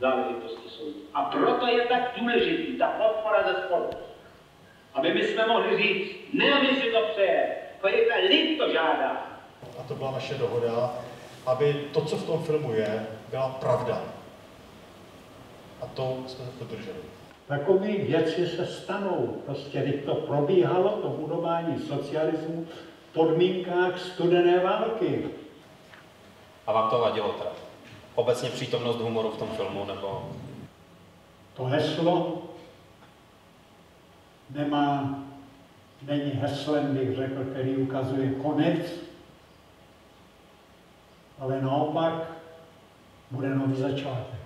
záležitosti jsou. A proto je tak důležitý ta podpora ze sportu. Aby my jsme mohli říct, ne, my si to přeje, pojďte, lid to žádá. A to byla naše dohoda, aby to, co v tom filmu je, byla pravda. A to jsme se podrželi. Takové věci se stanou. Prostě když to probíhalo, to budování socialismu v podmínkách studené války. A vám to vadilo teda? Obecně přítomnost humoru v tom filmu, nebo? To heslo není heslem, bych řekl, který ukazuje konec, ale naopak bude nový začátek.